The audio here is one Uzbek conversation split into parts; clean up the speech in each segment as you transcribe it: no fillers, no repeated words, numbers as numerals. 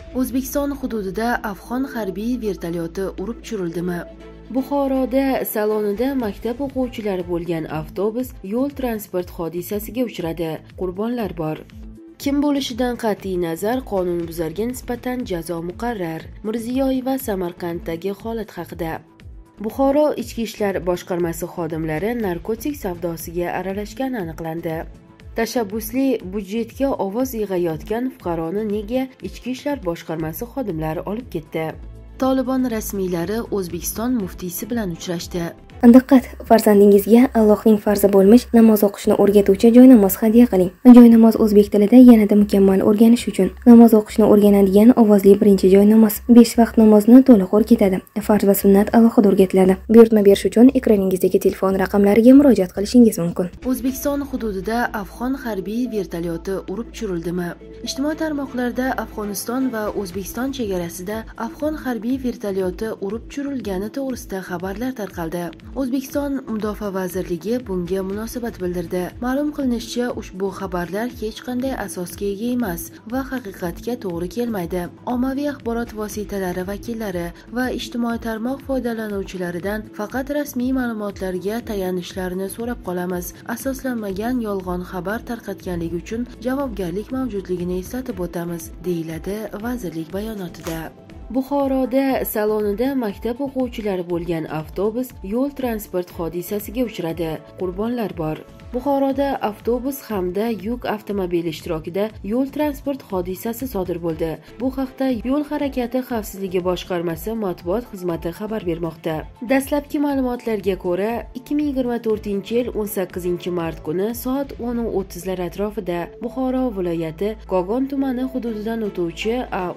O'zbekiston hududida afg'on harbiy vertolyoti urib tushirildimi? Buxoroda salonida maktab o'quvchilari bo'lgan avtobus yo'l transport hodisasiga uchradi. Qurbonlar bor. Kim bo'lishidan qat'iy nazar qonunbuzarga nisbatan jazo muqarrar. Mirziyoyeva Samarqanddagi holat haqida. Buxoro Ichki ishlar boshqarmasi xodimlari narkotik savdosiga aralashgani aniqlandi. Tashabbusli budjetga ovoz yig'ayotgan fuqaroni nega Ichki ishlar boshqarmasi xodimlari olib ketdi? Tolibon rasmiylari O'zbekiston muftiysi bilan uchrashdi. Diqqat! Farzandingizga Allohning farzi bo'lmish namoz o'qishni o'rgatuvchi joynamoz hadya qiling. Joynamoz o'zbek tilida yanada mukammal o'rganish uchun namoz o'qishni o'rganadigan ovozli birinchi joynamoz 5 vaqt namozni to'liq o'rgatadi. Farz va sunnat alohida o'rgatiladi. Buyurtma berish uchun ekraningizdagi telefon raqamlariga murojaat qilishingiz mumkin. O'zbekiston hududida afg'on harbiy vertolyoti urib tushirildi. Ijtimoiy tarmoqlarda Afg'oniston va O'zbekiston chegarasida afg'on harbiy vertolyoti urib tushirilgani to'g'risida xabarlar tarqaldi. O'zbekiston Mudofaa vazirligi bunga munosabat bildirdi. Ma'lum qilinishicha, ushbu xabarlar hech qanday asosga ega emas va haqiqatga to'g'ri kelmaydi. Ommaviy axborot vositalari vakillari va ijtimoiy tarmoq foydalanuvchilaridan faqat rasmiy ma'lumotlarga tayanishlarini so'rab qolamiz. Asoslanmagan yolg'on xabar tarqatganligi uchun javobgarlik mavjudligini eslatib o'tamiz, deyiladi vazirlik bayonotida. Buxoroda salonida maktab o'quvchilari bo'lgan avtobus yo'l transport hodisasiga uchradi. Qurbonlar bor. Buxoroda avtobus hamda yuk avtomobili ishtirokida yo'l transport hodisasi sodir bo'ldi. Bu haqda Yo'l harakati xavfsizligi boshqarmasi matbuot xizmati xabar bermoqda. Dastlabki ma'lumotlarga ko'ra, 2024-yil 18-mart kuni soat 10:30 atrofida Buxoro viloyati Kogon tumani hududidan o'tuvchi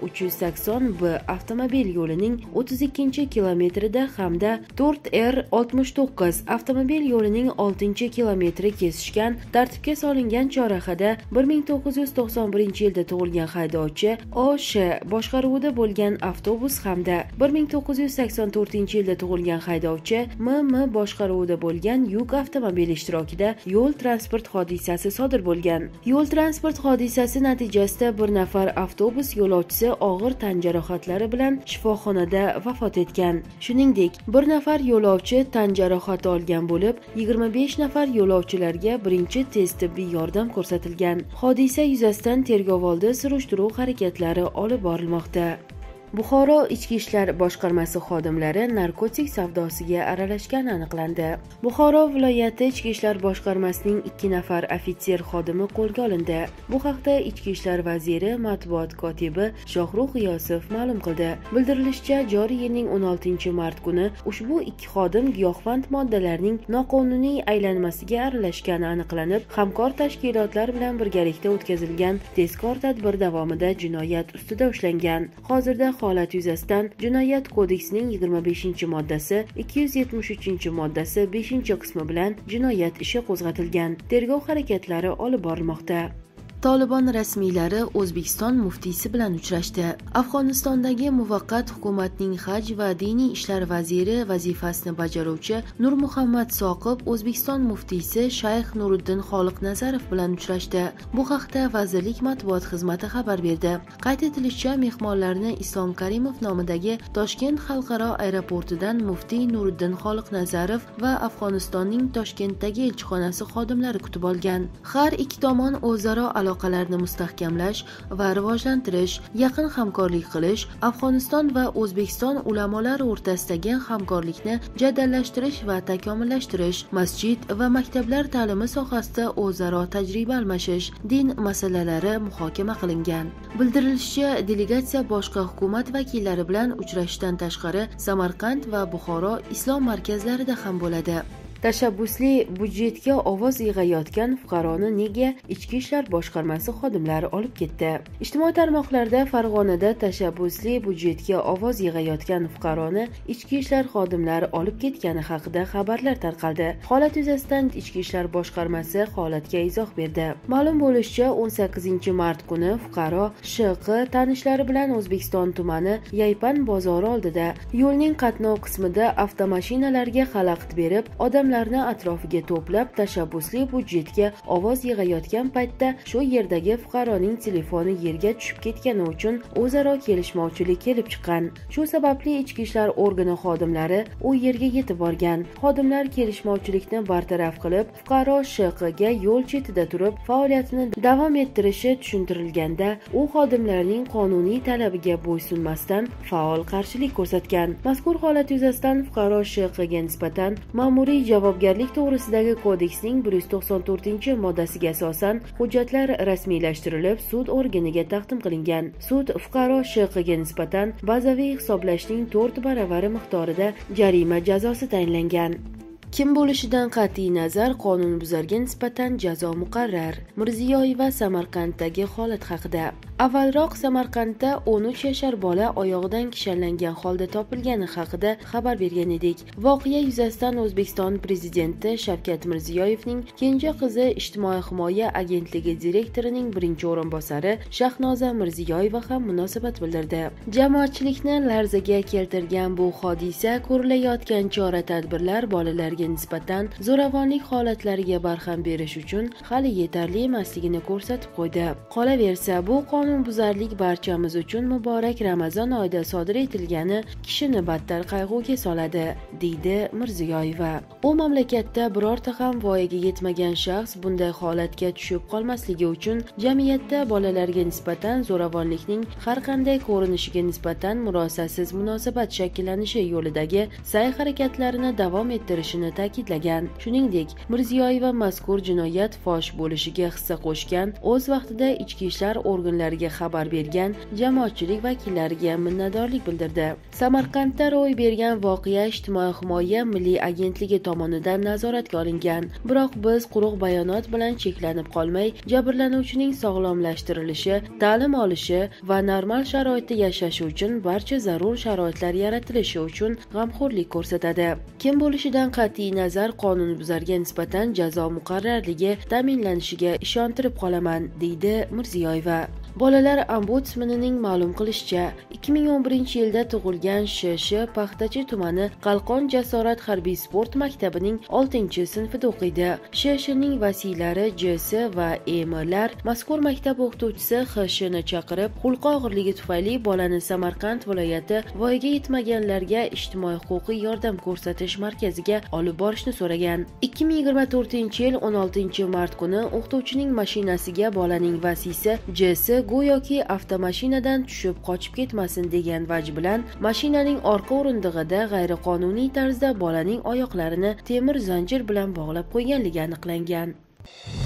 A380B avtomobil yo'lining 32-kilometrida hamda 4R69 avtomobil yo'lining 6-kilometri kesishgan tartibga solingan chorrahada 1991-yilda tug'ilgan haydovchi O.Sh. boshqaruvida bo'lgan avtobus hamda 1984-yilda tug'ilgan haydovchi M.M. boshqaruvida bo'lgan yuk avtomobili ishtirokida yo'l transport hodisasi sodir bo'lgan. Yo'l transport hodisasi natijasida bir nafar avtobus yo'lovchisi og'ir tan jarohatlari bilan shifoxonada vafot etgan. Shuningdek, bir nafar yo'lovchi tan jarohati olgan bo'lib, 25 nafar yo'lovchilarga birinchi tez tibbiy yordam ko'rsatilgan. Hodisa yuzasidan tergovoldi surishtiruv harakatlari olib borilmoqda. Buxoro Ichki ishlar boshqarmasi xodimlari narkotik savdosiga aralashgani aniqlandi. Buxoro viloyati Ichki ishlar boshqarmasining 2 nafar ofitser xodimi qo'lga olindi. Bu haqda Ichki ishlar vaziri matbuot kotibi Shohrux G'iyosov ma'lum qildi. Bildirilishicha, joriy yilning 16-mart kuni ushbu 2 xodim giyohvand moddalarning noqonuniy aylanmasiga aralashgani aniqlanib, hamkor tashkilotlar bilan birgalikda o'tkazilgan tezkor tadbir davomida jinoyat ustida ushlangan. Hozirda holat yuzasidan Jinoyat kodeksining 25-moddasi, 273-moddasi 5-qismi bilan jinoyat ishi qo'zg'atilgan. Tergov harakatlari olib borilmoqda. Tolibon rasmiylari O'zbekiston muftiysi bilan uchrashdi. Afg'onistondagi muvaqqat hukumatning haj va diniy ishlar vaziri vazifasini bajaruvchi Nurmuhammad Soqib O'zbekiston muftiysi Shayx Nuriddin Xoliqnazarov bilan uchrashdi. Bu haqda vazirlik matbuot xizmati xabar berdi. Qayd etilishicha, mehmonlarni Islom Karimov nomidagi Toshkent xalqaro aeroportidan muftiy Nuriddin Xoliqnazarov va Afg'onistonning Toshkentdagi elchixonasi xodimlari kutib olgan. Har ikki tomon o'zaro aloqalarni mustahkamlash va rivojlantirish, yaqin hamkorlik qilish, Afg'oniston va O'zbekiston ulamolari o'rtasidagi hamkorlikni jadallashtirish va takomillashtirish, masjid va maktablar ta'limi sohasida o'zaro tajriba almashish, din masalalari muhokama qilingan. Bildirilishicha, delegatsiya boshqa hukumat vakillari bilan uchrashishdan tashqari Samarqand va Buxoro islom markazlarida ham bo'ladi. Tashabbusli budjetga ovoz yig'ayotgan fuqaroni nega Ichki ishlar boshqarmasi xodimlari olib ketdi? Ijtimoiy tarmoqlarda Farg'onada tashabbusli budjetga ovoz yig'ayotgan fuqaroni Ichki ishlar xodimlari olib ketgani haqida xabarlar tarqaldi. Holat yuzasidan Ichki ishlar boshqarmasi holatga izoh berdi. Ma'lum bo'lishicha, 18-mart kuni fuqaro Sh.Q. tanishlari bilan O'zbekiston tumani Yaypan bozori oldida yo'lning qatnov qismida avtomashinalarga xalaqit berib, odamlar xodimlarni atrofiga to'plab tashabbusli budjetga ovoz yig'ayotgan paytda shu yerdagi fuqaroning telefoni yerga tushib ketgani uchun o'zaro kelishmovchilik kelib chiqqan. Shu sababli ichki ishlar organi xodimlari u yerga yetib borgan. Xodimlar kelishmovchilikni bartaraf qilib, fuqaro SHQga yo'l chetida turib faoliyatini davom ettirishi tushuntirilganda, u xodimlarning qonuniy talabiga bo'ysunmasdan faol qarshilik ko'rsatgan. Mazkur holat yuzasidan fuqaro SHQga nisbatan ma'muriy javobgarlik to'g'risidagi kodeksning 194-moddasiga asosan hujjatlar rasmiylashtirilib, sud organiga taqdim qilingan. Sud fuqaro SHQga nisbatan bazaviy hisoblashning 4 baravari miqdorida jarima jazosi tayinlangan. Kim bo'lishidan qat'iy nazar qonunbuzarga nisbatan jazo muqarrar. Mirziyoyeva Samarqanddagi holat haqida. Avvalroq Samarqandda 13 yashar bola oyog'idan kishanlangan holda topilgani haqida xabar bergan edik. Voqea yuzasidan O'zbekiston prezidenti Shavkat Mirziyoyevning kenja qizi Ijtimoiy himoya agentligi direktorining birinchi o'rinbosari Shahnoza Mirziyoyeva ham munosabat bildirdi. Jamoatchilikni larzaga keltirgan bu hodisa ko'rilayotgan chora-tadbirlar bolalarga nisbatan zo'ravonlik holatlariga barham berish uchun hali yetarli emasligini ko'rsatib qo'ydi. Qolaversa, bu qonunbuzarlik barchamiz uchun muborak Ramazon oyida sodir etilgani kishini battar qayg'uga soladi, deydi Mirziyoyeva. U mamlakatda birorta ham voyaga yetmagan shaxs bunday holatga tushib qolmasligi uchun jamiyatda bolalarga nisbatan zo'ravonlikning har qanday ko'rinishiga nisbatan murosasiz munosabat shakllanishi yo'lidagi sa'y-harakatlarini davom ettirishini ta'kidlagan. Shuningdek, Mirziyoyeva mazkur jinoyat fosh bo'lishiga hissa qo'shgan, o'z vaqtida ichki ishlar organlariga xabar bergan jamoatchilik vakillariga minnatdorlik bildirdi. Samarqandda ro'y bergan voqea Ijtimoiy himoya milliy agentligi tomonidan nazoratga olingan. Biroq biz quruq bayonot bilan cheklanib qolmay, jabrlanuvchining sog'lomlashtirilishi, ta'lim olishi va normal sharoitda yashashi uchun barcha zarur sharoitlar yaratilishi uchun g'amxo'rlik ko'rsatadi. Kim bo'lishidan qat'iy nazar qonunbuzarga nisbatan jazo muqarrarligi ta'minlanishiga ishontirib qolaman, deydi Mirziyoyeva. Bolalar ombudsmanining ma'lum qilishicha, 2011-yilda tug'ilgan SH Paxtachi tumani Qalqon Jasorat harbiy sport maktabining 6-sinfida o'qiydi. SHning vasiylari JS va EMlar mazkur maktab o'qituvchisi HShni chaqirib, xulq og'irligi tufayli bolani Samarqand viloyati voyaga yetmaganlarga ijtimoiy-huquqiy yordam ko'rsatish markaziga olib borishni so'ragan. 2024-yil 16-mart kuni o'qituvchining mashinasiga bolaning vasiysi JS go'yoki avtomashinadan tushib qochib ketmasin degan vaj bilan mashinaning orqa o'rindig'ida g'ayriqonuniy tarzda bolaning oyoqlarini temir zanjir bilan bog'lab qo'yganligi aniqlangan.